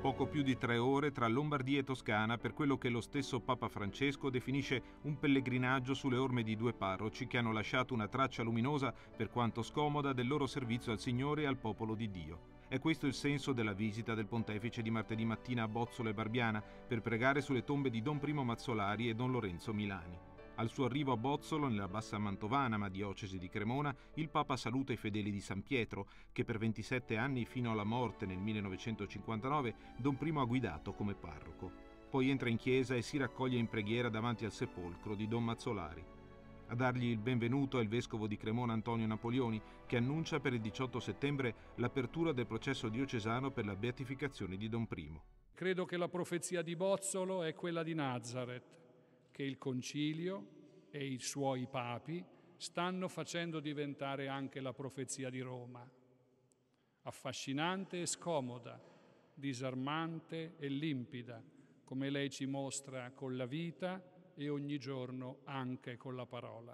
poco più di 3 ore tra Lombardia e Toscana per quello che lo stesso Papa Francesco definisce un pellegrinaggio sulle orme di 2 parroci che hanno lasciato una traccia luminosa, per quanto scomoda, del loro servizio al Signore e al popolo di Dio. È questo il senso della visita del pontefice di martedì mattina a Bozzolo e Barbiana per pregare sulle tombe di Don Primo Mazzolari e Don Lorenzo Milani. Al suo arrivo a Bozzolo, nella Bassa Mantovana, ma diocesi di Cremona, il Papa saluta i fedeli di San Pietro, che per 27 anni fino alla morte nel 1959 Don Primo ha guidato come parroco. Poi entra in chiesa e si raccoglie in preghiera davanti al sepolcro di Don Mazzolari. A dargli il benvenuto è il vescovo di Cremona Antonio Napoleoni, che annuncia per il 18 settembre l'apertura del processo diocesano per la beatificazione di Don Primo. Credo che la profezia di Bozzolo è quella di Nazareth, che il Concilio e i suoi papi stanno facendo diventare anche la profezia di Roma. Affascinante e scomoda, disarmante e limpida, come lei ci mostra con la vita e ogni giorno anche con la parola.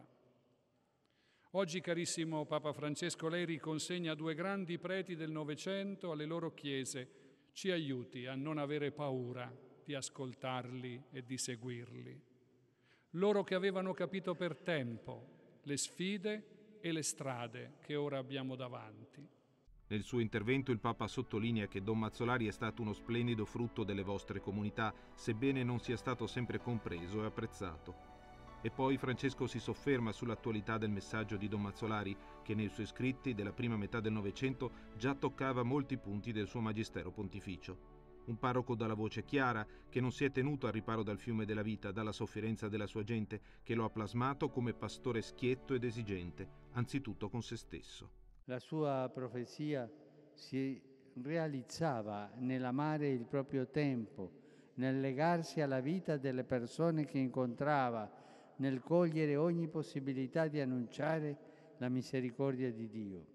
Oggi, carissimo Papa Francesco, lei riconsegna 2 grandi preti del Novecento alle loro chiese. Ci aiuti a non avere paura di ascoltarli e di seguirli. Loro che avevano capito per tempo le sfide e le strade che ora abbiamo davanti. Nel suo intervento il Papa sottolinea che Don Mazzolari è stato uno splendido frutto delle vostre comunità, sebbene non sia stato sempre compreso e apprezzato. E poi Francesco si sofferma sull'attualità del messaggio di Don Mazzolari, che nei suoi scritti della prima metà del Novecento già toccava molti punti del suo magistero pontificio. Un parroco dalla voce chiara, che non si è tenuto al riparo dal fiume della vita, dalla sofferenza della sua gente, che lo ha plasmato come pastore schietto ed esigente, anzitutto con se stesso. La sua profezia si realizzava nell'amare il proprio tempo, nel legarsi alla vita delle persone che incontrava, nel cogliere ogni possibilità di annunciare la misericordia di Dio.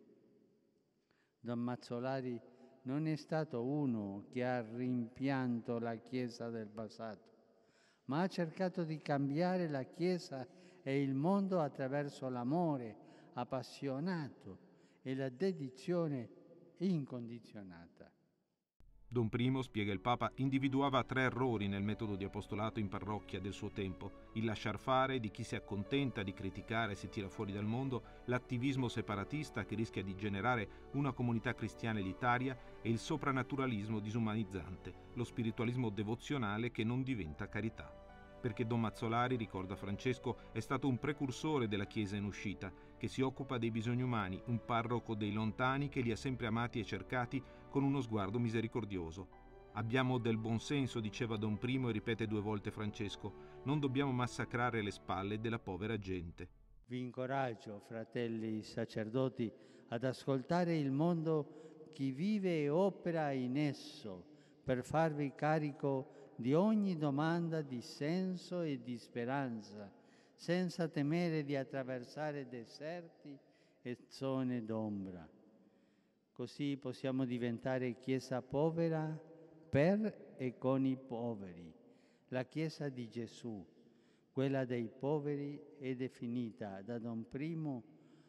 Don Mazzolari non è stato uno che ha rimpianto la Chiesa del passato, ma ha cercato di cambiare la Chiesa e il mondo attraverso l'amore appassionato e la dedizione incondizionata. Don Primo, spiega il Papa, individuava 3 errori nel metodo di apostolato in parrocchia del suo tempo: il lasciar fare di chi si accontenta di criticare e si tira fuori dal mondo, l'attivismo separatista che rischia di generare una comunità cristiana elitaria e il soprannaturalismo disumanizzante, lo spiritualismo devozionale che non diventa carità. Perché Don Mazzolari, ricorda Francesco, è stato un precursore della Chiesa in uscita, che si occupa dei bisogni umani, un parroco dei lontani che li ha sempre amati e cercati con uno sguardo misericordioso. Abbiamo del buon senso, diceva Don Primo e ripete 2 volte Francesco, non dobbiamo massacrare le spalle della povera gente. Vi incoraggio, fratelli sacerdoti, ad ascoltare il mondo, chi vive e opera in esso, per farvi carico di ogni domanda di senso e di speranza, senza temere di attraversare deserti e zone d'ombra. Così possiamo diventare Chiesa povera per e con i poveri. La Chiesa di Gesù, quella dei poveri, è definita da Don Primo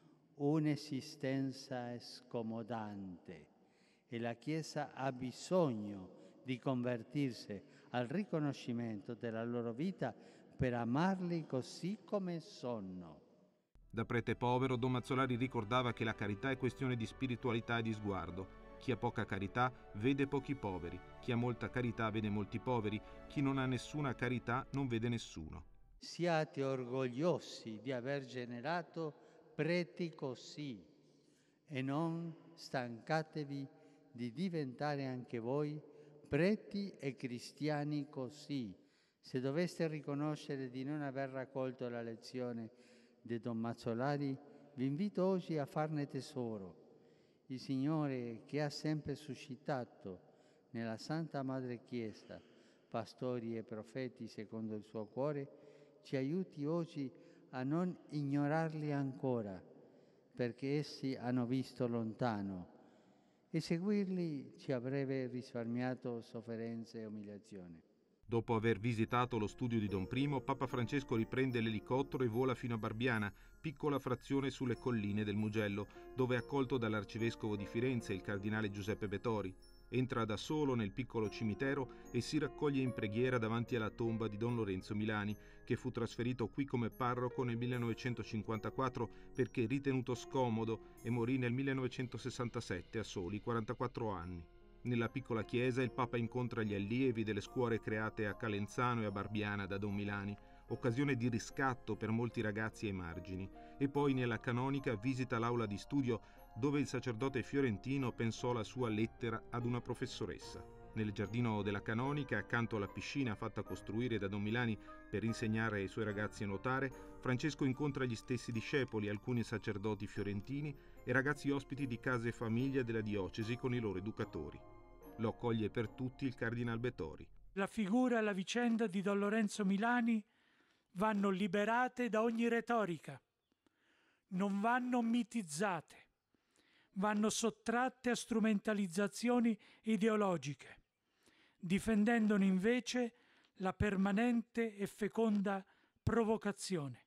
un'esistenza scomodante e la Chiesa ha bisogno di convertirsi al riconoscimento della loro vita per amarli così come sono. Da prete povero, Don Mazzolari ricordava che la carità è questione di spiritualità e di sguardo. Chi ha poca carità vede pochi poveri, chi ha molta carità vede molti poveri, chi non ha nessuna carità non vede nessuno. Siate orgogliosi di aver generato preti così e non stancatevi di diventare anche voi preti e cristiani così. Se doveste riconoscere di non aver raccolto la lezione di Don Mazzolari, vi invito oggi a farne tesoro. Il Signore, che ha sempre suscitato nella Santa Madre Chiesa pastori e profeti secondo il suo cuore, ci aiuti oggi a non ignorarli ancora, perché essi hanno visto lontano e seguirli ci avrebbe risparmiato sofferenze e umiliazioni. Dopo aver visitato lo studio di Don Primo, Papa Francesco riprende l'elicottero e vola fino a Barbiana, piccola frazione sulle colline del Mugello, dove è accolto dall'arcivescovo di Firenze, il cardinale Giuseppe Betori. Entra da solo nel piccolo cimitero e si raccoglie in preghiera davanti alla tomba di Don Lorenzo Milani, che fu trasferito qui come parroco nel 1954 perché ritenuto scomodo e morì nel 1967 a soli 44 anni. Nella piccola chiesa il Papa incontra gli allievi delle scuole create a Calenzano e a Barbiana da Don Milani, occasione di riscatto per molti ragazzi ai margini, e poi nella canonica visita l'aula di studio dove il sacerdote fiorentino pensò la sua lettera ad una professoressa. Nel giardino della canonica, accanto alla piscina fatta costruire da Don Milani per insegnare ai suoi ragazzi a nuotare, Francesco incontra gli stessi discepoli, alcuni sacerdoti fiorentini e ragazzi ospiti di case e famiglie della diocesi con i loro educatori. Lo accoglie per tutti il Cardinal Bettori. La figura e la vicenda di Don Lorenzo Milani vanno liberate da ogni retorica, non vanno mitizzate, vanno sottratte a strumentalizzazioni ideologiche, difendendone invece la permanente e feconda provocazione.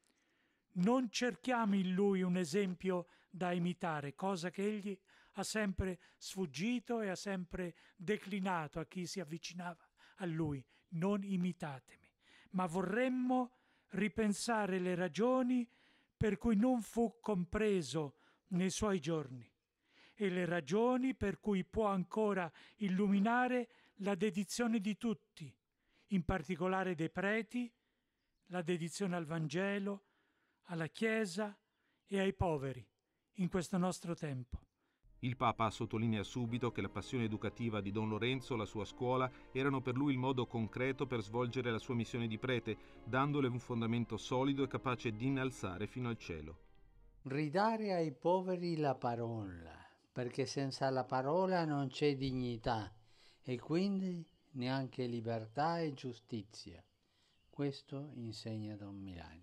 Non cerchiamo in lui un esempio da imitare, cosa che egli ha sempre sfuggito e ha sempre declinato a chi si avvicinava a lui. Non imitatemi, ma vorremmo ripensare le ragioni per cui non fu compreso nei suoi giorni e le ragioni per cui può ancora illuminare la dedizione di tutti, in particolare dei preti, la dedizione al Vangelo, alla Chiesa e ai poveri in questo nostro tempo. Il Papa sottolinea subito che la passione educativa di Don Lorenzo, la sua scuola, erano per lui il modo concreto per svolgere la sua missione di prete, dandole un fondamento solido e capace di innalzare fino al cielo. Ridare ai poveri la parola, perché senza la parola non c'è dignità e quindi neanche libertà e giustizia. Questo insegna Don Milani.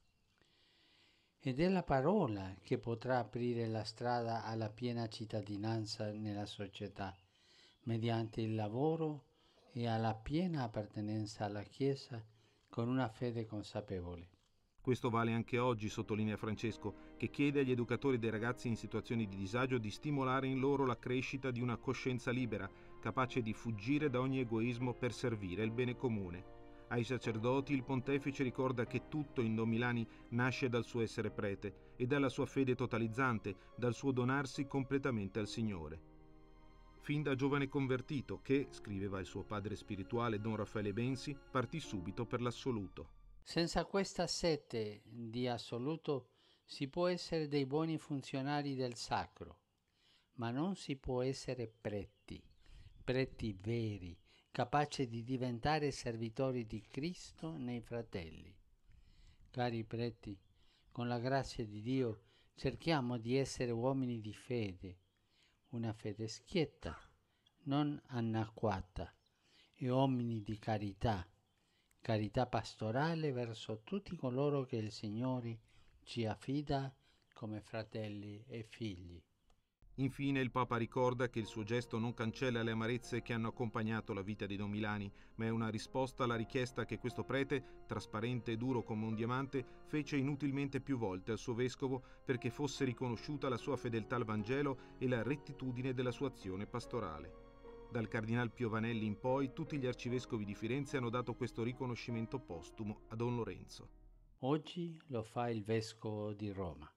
Ed è la parola che potrà aprire la strada alla piena cittadinanza nella società, mediante il lavoro e alla piena appartenenza alla Chiesa con una fede consapevole. Questo vale anche oggi, sottolinea Francesco, che chiede agli educatori dei ragazzi in situazioni di disagio di stimolare in loro la crescita di una coscienza libera, capace di fuggire da ogni egoismo per servire il bene comune. Ai sacerdoti il pontefice ricorda che tutto in Don Milani nasce dal suo essere prete e dalla sua fede totalizzante, dal suo donarsi completamente al Signore. Fin da giovane convertito che, scriveva il suo padre spirituale Don Raffaele Bensi, partì subito per l'assoluto. Senza questa sete di assoluto si può essere dei buoni funzionari del sacro, ma non si può essere preti veri, capaci di diventare servitori di Cristo nei fratelli. Cari preti, con la grazia di Dio cerchiamo di essere uomini di fede, una fede schietta, non annacquata, e uomini di carità pastorale verso tutti coloro che il Signore ci affida come fratelli e figli. Infine il Papa ricorda che il suo gesto non cancella le amarezze che hanno accompagnato la vita di Don Milani, ma è una risposta alla richiesta che questo prete, trasparente e duro come un diamante, fece inutilmente più volte al suo vescovo perché fosse riconosciuta la sua fedeltà al Vangelo e la rettitudine della sua azione pastorale. Dal Cardinal Piovanelli in poi tutti gli arcivescovi di Firenze hanno dato questo riconoscimento postumo a Don Lorenzo. Oggi lo fa il Vescovo di Roma.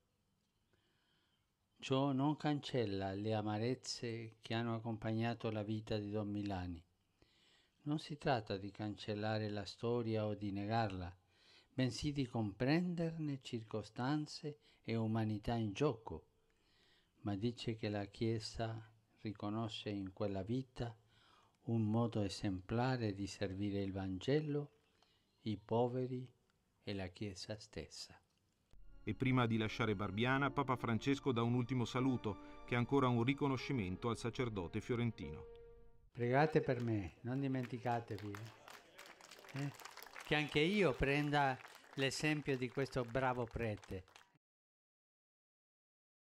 Ciò non cancella le amarezze che hanno accompagnato la vita di Don Milani. Non si tratta di cancellare la storia o di negarla, bensì di comprenderne circostanze e umanità in gioco, ma dice che la Chiesa riconosce in quella vita un modo esemplare di servire il Vangelo, i poveri e la Chiesa stessa. E prima di lasciare Barbiana, Papa Francesco dà un ultimo saluto, che è ancora un riconoscimento al sacerdote fiorentino. Pregate per me, non dimenticatevi che anche io prenda l'esempio di questo bravo prete.